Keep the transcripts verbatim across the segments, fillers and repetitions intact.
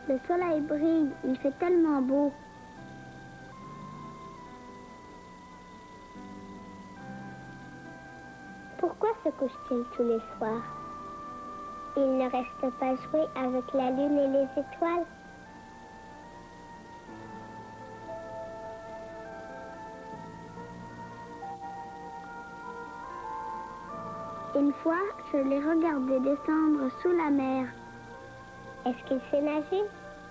Le soleil brille, il fait tellement beau. Pourquoi se couche-t-il tous les soirs? Il ne reste pas jouer avec la lune et les étoiles. Une fois, je l'ai regardé descendre sous la mer. Est-ce qu'il sait nager?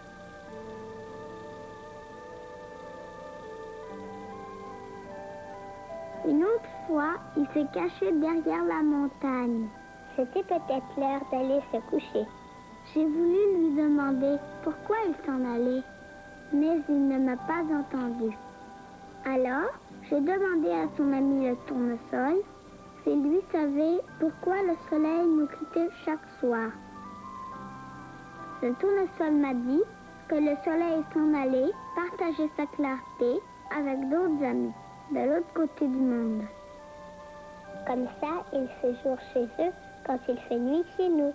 Une autre fois, il s'est caché derrière la montagne. C'était peut-être l'heure d'aller se coucher. J'ai voulu lui demander pourquoi il s'en allait, mais il ne m'a pas entendu. Alors, j'ai demandé à son ami le tournesol s'il lui savait pourquoi le soleil nous quittait chaque soir. Le tournesol m'a dit que le soleil s'en allait partager sa clarté avec d'autres amis de l'autre côté du monde. Comme ça, il fait jour chez eux quand il fait nuit chez nous.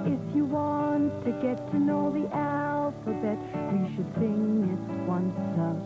To get to know the alphabet, we should sing it once a